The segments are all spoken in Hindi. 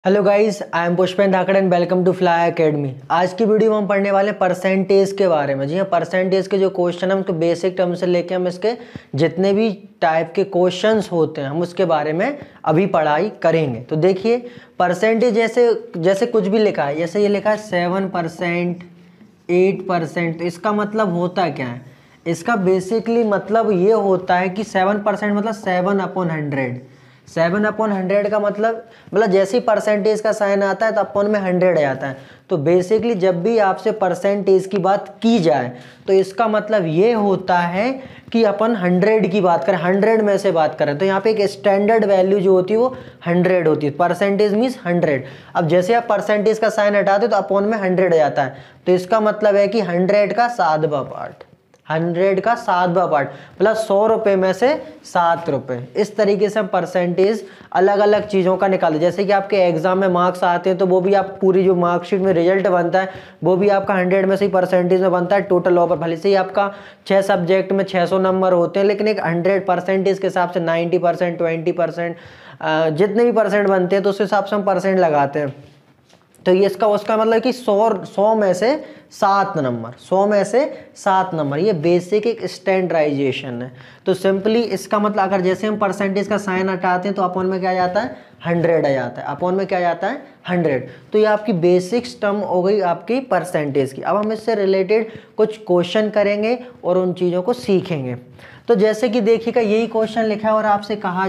Hello guys, I am Pushpendra Dhakad and welcome to fly academy. आज की वीडियो में हम पढ़ने वाले हैं परसेंटेज के बारे में। जी हाँ, परसेंटेज के जो क्वेश्चन है उसके बेसिक टर्म से लेके हम इसके जितने भी टाइप के क्वेश्चंस होते हैं हम उसके बारे में अभी पढ़ाई करेंगे। तो देखिए, परसेंटेज जैसे कुछ भी लिखा है, जैसे ये लिखा है 7%, 8%, तो इसका मतलब होता क्या है? इसका बेसिकली मतलब ये होता है कि 7% मतलब 7/100। 7/100 का मतलब जैसे ही परसेंटेज का साइन आता है तो अपन में 100 आ जाता है। तो बेसिकली जब भी आपसे परसेंटेज की बात की जाए तो इसका मतलब ये होता है कि अपन 100 की बात करें, 100 में से बात करें। तो यहाँ पे एक स्टैंडर्ड वैल्यू जो होती है वो 100 होती है। Percentage means 100। अब जैसे आप परसेंटेज का साइन हटाते तो अपन में 100 आ जाता है। तो इसका मतलब है कि 100 का 7वां पार्ट, 100 का 7वां पार्ट प्लस 100 रुपये में से 7 रुपये। इस तरीके से हम परसेंटेज अलग अलग चीज़ों का निकालते। जैसे कि आपके एग्जाम में मार्क्स आते हैं तो वो भी आप पूरी जो मार्कशीट में रिजल्ट बनता है वो भी आपका 100 में से ही परसेंटेज में बनता है। टोटल ओवर भले से ही आपका 6 सब्जेक्ट में 600 नंबर होते हैं, लेकिन एक 100 परसेंटेज के हिसाब से 90%, 20%, जितने भी परसेंट बनते हैं तो उस हिसाब से हम परसेंट लगाते हैं। तो ये इसका उसका मतलब कि 100 में से 7 नंबर, 100 में से 7 नंबर, ये बेसिक एक स्टैंडर्डाइजेशन है। तो सिंपली इसका मतलब अगर जैसे हम परसेंटेज का साइन हटाते हैं तो अपॉन में क्या आ जाता है? 100 आ जाता है। अपॉन में क्या आ जाता है? 100। तो ये आपकी बेसिक टर्म हो गई आपकी परसेंटेज की। अब हम इससे रिलेटेड कुछ क्वेश्चन करेंगे और उन चीज़ों को सीखेंगे। तो जैसे कि देखिएगा, यही क्वेश्चन लिखा है और आपसे कहा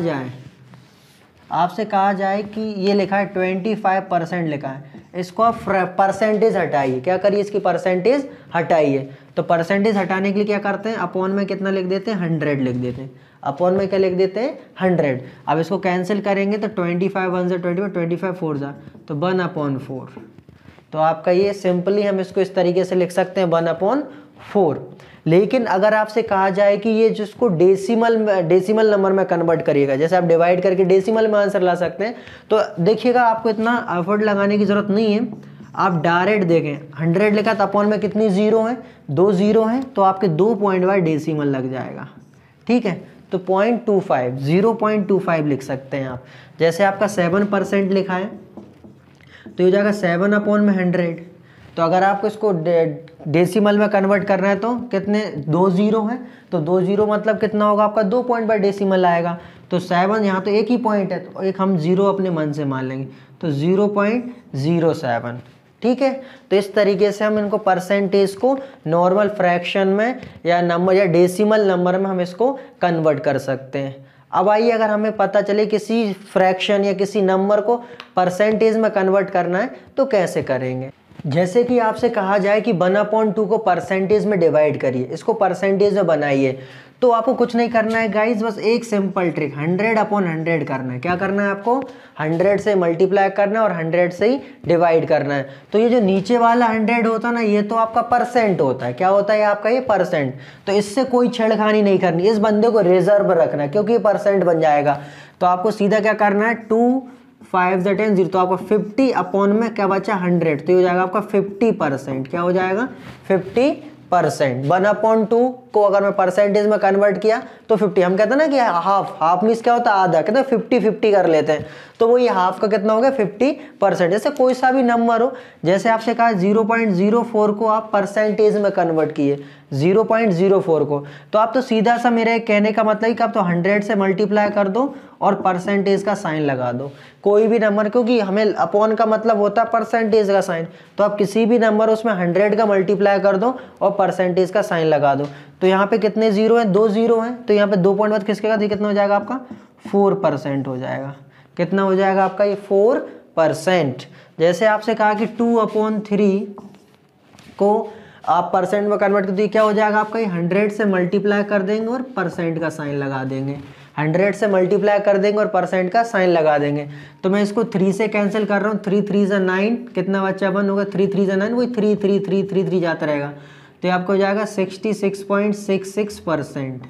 जाए कि ये लिखा है 25% लिखा है, इसको आप परसेंटेज हटाइए। क्या करिए? इसकी परसेंटेज हटाइए। तो परसेंटेज हटाने के लिए क्या करते हैं? अपॉन में कितना लिख देते हैं? 100 लिख देते हैं। अपॉन में क्या लिख देते हैं? 100। अब इसको कैंसिल करेंगे तो 25 1 से 25, 25 4 जा तो 1/4। तो आपका ये सिंपली हम इसको इस तरीके से लिख सकते हैं 1/4। लेकिन अगर आपसे कहा जाए कि ये जिसको डेसिमल नंबर में कन्वर्ट करिएगा, जैसे आप डिवाइड करके डेसिमल में आंसर ला सकते हैं, तो देखिएगा आपको इतना एफर्ट लगाने की ज़रूरत नहीं है। आप डायरेक्ट देखें, 100 लिखा तो अपॉन में कितनी जीरो है? 2 जीरो हैं, तो आपके 2 पॉइंट बाद डेसिमल लग जाएगा। ठीक है, तो 0.25 लिख सकते हैं आप। जैसे आपका 7% लिखा है तो ये जाएगा 7/100। तो अगर आपको इसको डेसिमल में कन्वर्ट करना है तो कितने? 2 जीरो हैं, तो 2 जीरो मतलब कितना होगा आपका? 2 पॉइंट बाय डेसिमल आएगा। तो 7 यहाँ तो एक ही पॉइंट है तो एक हम जीरो अपने मन से मान लेंगे, तो 0.07। ठीक है, तो इस तरीके से हम इनको परसेंटेज को नॉर्मल फ्रैक्शन में या नंबर या डेसिमल नंबर में हम इसको कन्वर्ट कर सकते हैं। अब आइए, अगर हमें पता चले किसी फ्रैक्शन या किसी नंबर को परसेंटेज में कन्वर्ट करना है तो कैसे करेंगे? जैसे कि आपसे कहा जाए कि 1/2 को परसेंटेज में डिवाइड करिए, इसको परसेंटेज में बनाइए, तो आपको कुछ नहीं करना है गाइज, बस एक सिंपल ट्रिक 100/100 करना है। क्या करना है आपको? 100 से मल्टीप्लाई करना है और 100 से ही डिवाइड करना है। तो ये जो नीचे वाला 100 होता है ना, ये तो आपका परसेंट होता है। क्या होता है आपका? ये परसेंट। तो इससे कोई छेड़खानी नहीं करनी, इस बंदे को रिजर्व रखना है क्योंकि ये परसेंट बन जाएगा। तो आपको सीधा क्या करना है? 2 5 × 10 0, तो आपका 50 अपॉन में क्या बचा? 100, तो ये हो जाएगा आपका 50%। क्या हो जाएगा? 50%। 1/2 को अगर मैं परसेंटेज में कन्वर्ट किया तो 50। हम कहते हैं ना कि हाफ मीन्स क्या होता है? आधा। कहते हैं 50-50 कर लेते हैं, तो वो ये हाफ का कितना हो गया? 50%। जैसे कोई सा भी नंबर हो, जैसे आपसे कहा 0.04 को आप परसेंटेज में कन्वर्ट किए, 0.04 को, तो आप तो सीधा सा, मेरे कहने का मतलब कि आप तो 100 से मल्टीप्लाई कर दो और परसेंटेज का साइन लगा दो। कोई भी नंबर, क्योंकि हमें अपॉन का मतलब होता है परसेंटेज का साइन, तो आप किसी भी नंबर उसमें 100 का मल्टीप्लाई कर दो और परसेंटेज का साइन लगा दो। तो यहाँ पे कितने जीरो हैं? 2 जीरो हैं, तो यहाँ पे 2 पॉइंट बाद किसके का? कितना हो जाएगा आपका? 4% हो जाएगा। कितना हो जाएगा आपका? ये 4%। जैसे आपसे कहा कि 2/3 को आप परसेंट में कन्वर्ट कर दो, क्या हो जाएगा आपका? ये 100 से मल्टीप्लाई कर देंगे और परसेंट का साइन लगा देंगे। 100 से मल्टीप्लाई कर देंगे और परसेंट का साइन लगा देंगे। तो मैं इसको 3 से कैंसिल कर रहा हूँ, 3 3 × 9, कितना बच्चा 1 होगा? 3 3 × 9, वही 3 3 3 3 3 जाता रहेगा। तो आपको हो जाएगा 66.66%।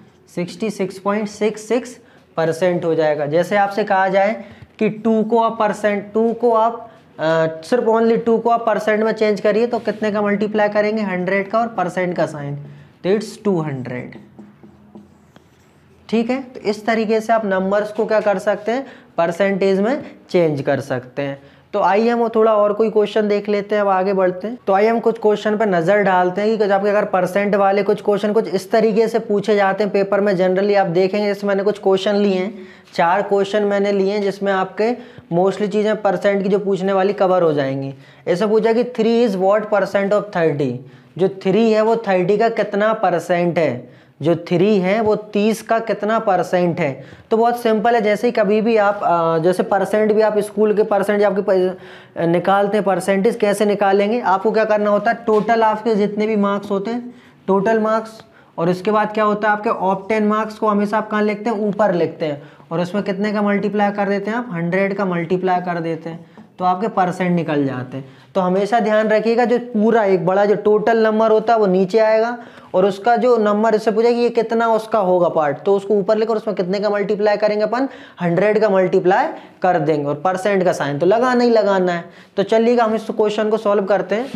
66.66% हो जाएगा। जैसे आपसे कहा जाए कि 2 को आप सिर्फ ओनली 2 को आप परसेंट में चेंज करिए, तो कितने का मल्टीप्लाई करेंगे? 100 का और परसेंट का साइन, तो इट्स 200। ठीक है। तो इस तरीके से आप नंबर्स को क्या कर सकते हैं, परसेंटेज में चेंज कर सकते हैं। तो आइए हम थोड़ा और कोई क्वेश्चन देख लेते हैं, अब आगे बढ़ते हैं। तो आइए हम कुछ क्वेश्चन पर नज़र डालते हैं कि आपके अगर परसेंट वाले कुछ क्वेश्चन कुछ इस तरीके से पूछे जाते हैं पेपर में। जनरली आप देखेंगे, जैसे मैंने कुछ क्वेश्चन लिए हैं, 4 क्वेश्चन मैंने लिए हैं, जिसमें आपके मोस्टली चीज़ें परसेंट की जो पूछने वाली कवर हो जाएंगी। ऐसा पूछा कि 3 इज़ व्हाट परसेंट ऑफ 30। जो 3 है वो 30 का कितना परसेंट है, जो 3 है वो 30 का कितना परसेंट है। तो बहुत सिंपल है, जैसे ही कभी भी आप जैसे परसेंट भी आप स्कूल के परसेंट आपके निकालते हैं, परसेंटेज कैसे निकालेंगे, आपको क्या करना होता है, टोटल आपके जितने भी मार्क्स होते हैं, टोटल मार्क्स, और उसके बाद क्या होता है आपके ऑब्टेन मार्क्स को हमेशा आप कहाँ लिखते हैं, ऊपर लिखते हैं, और उसमें कितने का मल्टीप्लाई कर देते हैं आप, 100 का मल्टीप्लाई कर देते हैं, तो आपके परसेंट निकल जाते हैं। तो हमेशा ध्यान रखिएगा, जो पूरा एक बड़ा जो टोटल नंबर होता है वो नीचे आएगा, और उसका जो नंबर इससे पूछा कि ये कितना उसका होगा पार्ट, तो उसको ऊपर लेकर उसमें कितने का मल्टीप्लाई करेंगे अपन, 100 का मल्टीप्लाई कर देंगे, और परसेंट का साइन तो लगाना ही लगाना है। तो चलिएगा हम इस क्वेश्चन को सॉल्व करते हैं।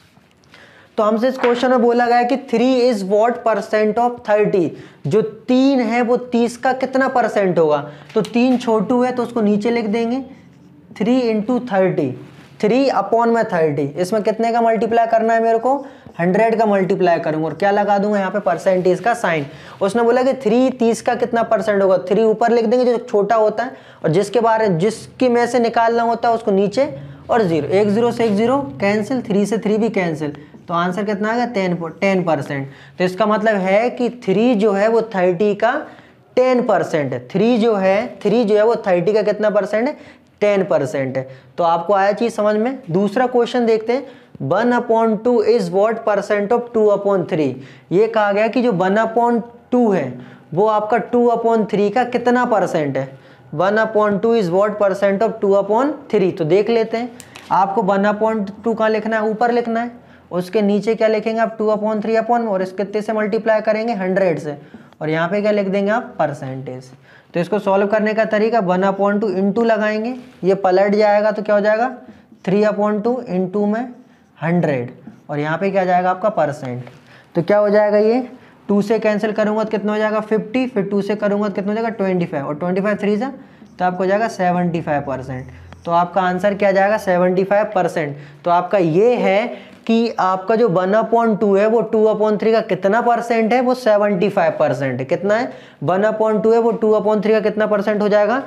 तो हमसे इस क्वेश्चन में बोला गया है कि 3 इज व्हाट परसेंट ऑफ 30। जो 3 है वो 30 का कितना परसेंट होगा। तो 3 छोटू है तो उसको नीचे लिख देंगे, 3 इंटू 30, 3 अपॉन में 30, इसमें कितने का मल्टीप्लाई करना है मेरे को, 100 का मल्टीप्लाई करूंगा, और क्या लगा दूंगा यहाँ पे, परसेंटेज का साइन। उसने बोला कि 3 30 का कितना परसेंट होगा, 3 ऊपर लिख देंगे जो छोटा होता है, और जिसकी में से निकालना होता है उसको नीचे, और 0, 1 0 से 1 0 कैंसिल, 3 से 3 भी कैंसिल, तो आंसर कितना आ गया, 10%। तो इसका मतलब है कि 3 जो है वो 30 का 10% है। 3 जो है वो 30 का कितना परसेंट है, 10% है। तो आपको आया चीज समझ में। दूसरा क्वेश्चन देखते हैं, 1/2 इज व्हाट परसेंट ऑफ 2/3। ये कहा गया कि जो 1/2 है वो आपका 2/3 का कितना परसेंट है। 1/2 इज व्हाट परसेंट ऑफ 2/3। तो देख लेते हैं, आपको 1/2 का लिखना है, ऊपर लिखना है, उसके नीचे क्या लिखेंगे आप, 2/3 अपॉन, और इस कितने से मल्टीप्लाई करेंगे, 100 से, और यहाँ पे क्या लिख देंगे आप, परसेंटेज। तो इसको सॉल्व करने का तरीका, 1/2 इंटू लगाएंगे, ये पलट जाएगा तो क्या हो जाएगा, 3/2 इंटू में 100, और यहाँ पे क्या जाएगा आपका परसेंट। तो क्या हो जाएगा, ये 2 से कैंसिल करूँगा तो कितना हो जाएगा 50, फिर 2 से करूँगा तो कितना हो जाएगा 25, और 25 3 से, तो आपको हो जाएगा 75%। तो आपका आंसर क्या जाएगा, 75%। तो आपका ये है कि आपका जो 1/2 है वो 2/3 का कितना परसेंट है, वो 75% है। कितना है, 1/2 है वो 2/3 का कितना परसेंट हो जाएगा,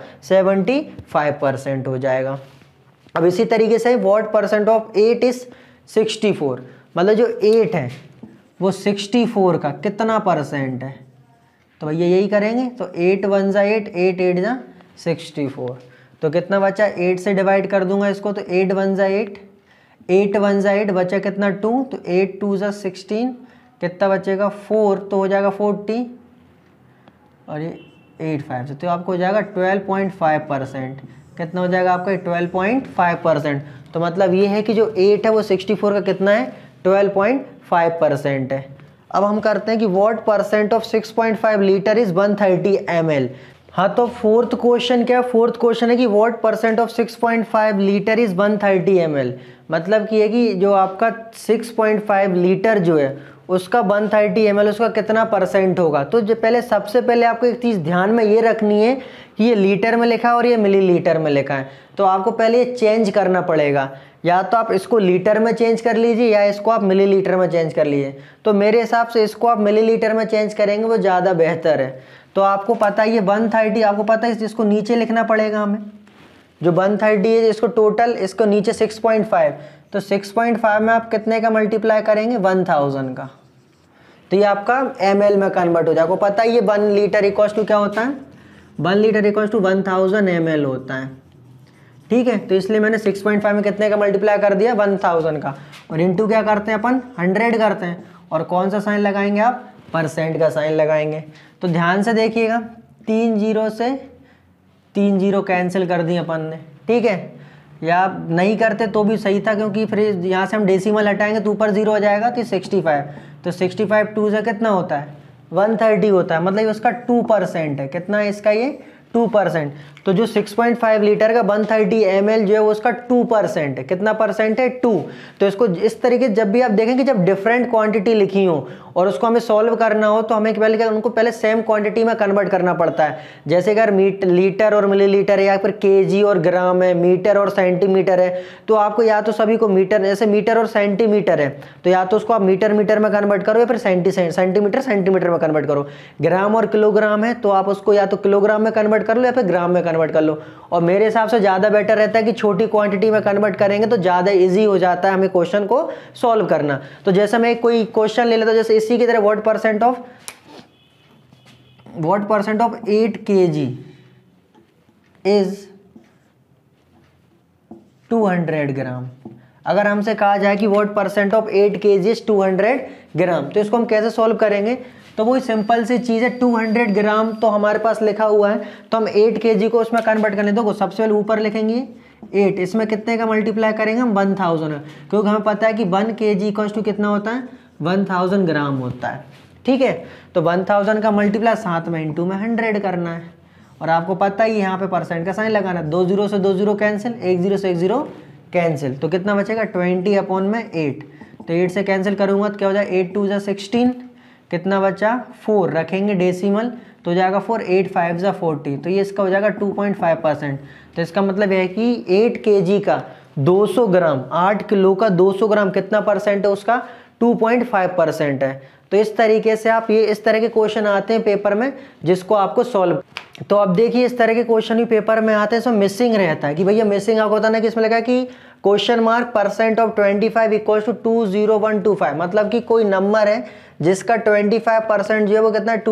75% हो जाएगा। अब इसी तरीके से व्हाट परसेंट ऑफ 8 इज 64, मतलब जो 8 है वो 64 का कितना परसेंट है। तो भैया यही करेंगे, तो 8 1 जा 8, 8 8 जा 64, तो कितना बचा, 8 से डिवाइड कर दूंगा इसको, तो 8 1 जा 8, 8 1 जा 8, बचा कितना 2, तो 8 2 जा 16, कितना बचेगा 4, तो हो जाएगा 40, और ये 8 5 से, तो आपको हो जाएगा 12.5%। कितना हो जाएगा आपका, 12.5%। तो मतलब ये है कि जो 8 है वो 64 का कितना है, 12.5% है। अब हम करते हैं कि what percent of 6.5 litre is 130 ml। हाँ, तो फोर्थ क्वेश्चन क्या है, फोर्थ क्वेश्चन है कि what percent of 6.5 litre is 130 ml। मतलब कि है कि जो आपका 6.5 लीटर जो है उसका 130 ml उसका कितना परसेंट होगा। तो जो पहले सबसे पहले आपको एक चीज़ ध्यान में ये रखनी है कि ये लीटर में लिखा है और ये मिलीलीटर में लिखा है, तो आपको पहले ये चेंज करना पड़ेगा। या तो आप इसको लीटर में चेंज कर लीजिए या इसको आप मिलीलीटर में चेंज कर लीजिए। तो मेरे हिसाब से इसको आप मिलीलीटर में चेंज करेंगे वो ज़्यादा बेहतर है। तो आपको पता है ये 130, आपको पता है इसको नीचे लिखना पड़ेगा हमें, जो 130 है इसको टोटल, इसको नीचे 6.5, तो 6.5 में आप कितने का मल्टीप्लाई करेंगे, 1000 का, तो ये आपका ml में कन्वर्ट हो जाएगा। आपको पता है ये 1 लीटर इक्वल्स टू क्या होता है, 1 लीटर इक्वल्स टू 1000 ml होता है। ठीक है, तो इसलिए मैंने 6.5 में कितने का मल्टीप्लाई कर दिया, 1000 का, और इंटू क्या करते हैं अपन, 100 करते हैं, और कौन सा साइन लगाएंगे आप, परसेंट का साइन लगाएंगे। तो ध्यान से देखिएगा, 3 0 से 3 0 कैंसिल कर दिए अपन ने। ठीक है, या नहीं करते तो भी सही था, क्योंकि फिर यहाँ से हम डेसिमल हटाएंगे तो ऊपर 0 हो जाएगा, तो 65, तो 65 2 से कितना होता है, 130 होता है, मतलब उसका 2% है। कितना है इसका, ये 2%। तो जो 6.5 लीटर का 130 ml जो है वो उसका 2% है। कितना परसेंट है, 2। तो इसको इस तरीके जब भी आप देखें कि जब डिफरेंट क्वांटिटी लिखी हो और उसको हमें सॉल्व करना हो तो हमें पहले क्या, उनको पहले सेम क्वांटिटी में कन्वर्ट करना पड़ता है। जैसे अगर लीटर और मिलीलीटर है, या फिर केजी और ग्राम है, मीटर और सेंटीमीटर है, तो आपको या तो सभी को मीटर, जैसे मीटर और सेंटीमीटर है तो या तो उसको आप मीटर में कन्वर्ट करो या फिर सेंटीमीटर में कन्वर्ट करो। ग्राम और किलोग्राम है तो आप उसको या तो किलोग्राम में कन्वर्ट कर लो या फिर ग्राम में कन्वर्ट कर लो। और मेरे हिसाब से ज़्यादा बेटर रहता है कि छोटी क्वांटिटी में कन्वर्ट करेंगे तो ज़्यादा इजी हो जाता है हमें क्वेश्चन को सॉल्व करना। तो जैसे मैं कोई क्वेश्चन ले लेता हूं, जैसे इसी की तरह what percent of 8 kg is 200 gram. अगर हमसे कहा जाए कि what percent of 8 kg is 200 gram, तो इसको हम कैसे सॉल्व करेंगे? तो वही सिंपल सी चीज़ है, 200 ग्राम तो हमारे पास लिखा हुआ है, तो हम 8 kg को उसमें कन्वर्ट करने दो। सबसे पहले ऊपर लिखेंगे 8, इसमें कितने का मल्टीप्लाई करेंगे हम? 1000, क्योंकि हमें पता है कि 1 kg इक्वल्स टू कितना होता है? 1000 ग्राम होता है। ठीक है, तो 1000 का मल्टीप्लाई 7 में इंटू में 100 करना है। और आपको पता ही यहाँ पे परसेंट का साइन लगाना है, 2 0 से 2 0 कैंसिल, 1 0 से 1 0 कैंसिल, तो कितना बचेगा? 20/8। तो 8 से कैंसिल करूँगा तो क्या हो जाएगा? 8 2 जा 16, कितना बचा? 4, रखेंगे डेसिमल तो जाएगा 4, 8 5 जा 40, तो ये इसका हो जाएगा 2.5%। तो इसका मतलब है कि 8 kg का 200 ग्राम, 8 किलो का 200 ग्राम कितना परसेंट है उसका? 2.5% है। तो इस तरीके से आप ये इस तरह के क्वेश्चन आते हैं पेपर में जिसको आपको सॉल्व। तो अब देखिए इस तरह के क्वेश्चन भी पेपर में आते हैं, इसमें मिसिंग रहता है कि भैया मिसिंग आपको होता है ना कि इसमें लगा कि question mark percent of 25 equals to 20125, मतलब कि कोई नंबर है जिसका 25% जो है वो कितना?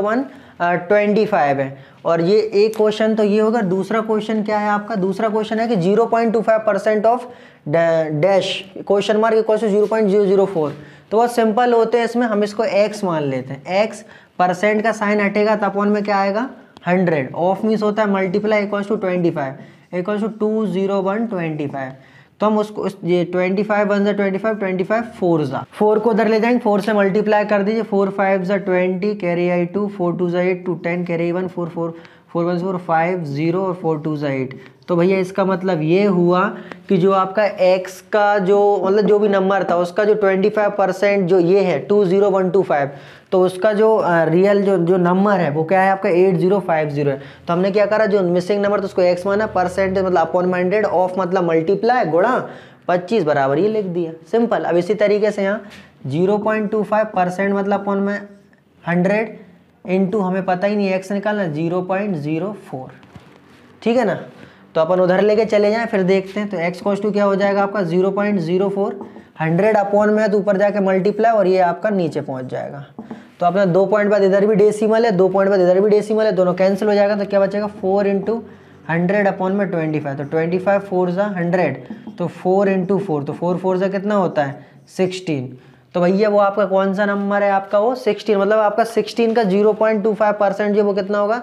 20125 है। और ये एक क्वेश्चन तो ये होगा। दूसरा क्वेश्चन क्या है आपका? दूसरा क्वेश्चन है कि 0.25% of dash question mark equals to 0.004। तो बहुत सिंपल होते हैं, इसमें हम इसको x मान लेते हैं। x परसेंट का साइन हटेगा तो अपॉन में क्या आएगा? 100। ऑफ मीन्स होता है multiply equals to 25 equals to 20125। तो हम उसको ये 25 1 25, 25 4 4 को उधर ले जाएंगे, 4 से मल्टीप्लाई कर दीजिए, 4 5 20, कैरी आई 2, 4 2 8 2 10, कैरी 1 4 4 4 1 4 5 0 और 4 2 8। तो भैया इसका मतलब ये हुआ कि जो आपका x का जो मतलब जो भी नंबर था उसका जो 25% जो ये है 20125, तो उसका जो रियल जो नंबर है वो क्या है आपका? 8050 है। तो हमने क्या करा, जो मिसिंग नंबर तो उसको x माना, परसेंट मतलब अपॉन 100, ऑफ मतलब मल्टीप्लाई, गुणा 25 बराबर ये लिख दिया, सिंपल। अब इसी तरीके से यहाँ 0.25% मतलब अपॉन में 100 इंटू हमें पता ही नहीं x निकालना 0.04, ठीक है ना। तो अपन उधर लेके चले जाएं फिर देखते हैं। तो x कोस टू क्या हो जाएगा आपका? 0.04, 100 अपॉन में है तो ऊपर जाके मल्टीप्लाई और ये आपका नीचे पहुंच जाएगा। तो अपना 2 पॉइंट बाद इधर भी डेसिमल है, 2 पॉइंट बाद इधर भी डेसिमल है, दोनों कैंसिल हो जाएगा। तो क्या बचेगा? 4 इंटू 100 अपॉन में 25, तो 25 4 जा 100, तो 4 इंटू 4, तो 4 4 जा कितना होता है? 16। तो भैया वो आपका कौन सा नंबर है आपका? वो 16, मतलब आपका 16 का 0.25% जो वो कितना होगा?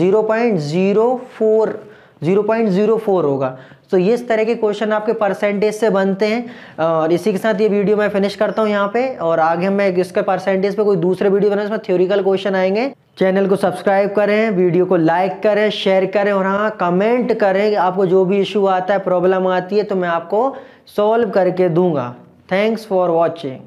0.04 होगा। तो ये इस तरह के क्वेश्चन आपके परसेंटेज से बनते हैं। और इसी के साथ ये वीडियो मैं फिनिश करता हूँ यहाँ पे, और आगे मैं इसके परसेंटेज पे कोई दूसरे वीडियो बनाऊँ, इसमें थ्योरिकल क्वेश्चन आएंगे। चैनल को सब्सक्राइब करें, वीडियो को लाइक करें, शेयर करें, और हाँ कमेंट करें। आपको जो भी इशू आता है, प्रॉब्लम आती है, तो मैं आपको सॉल्व करके दूंगा। Thanks for watching.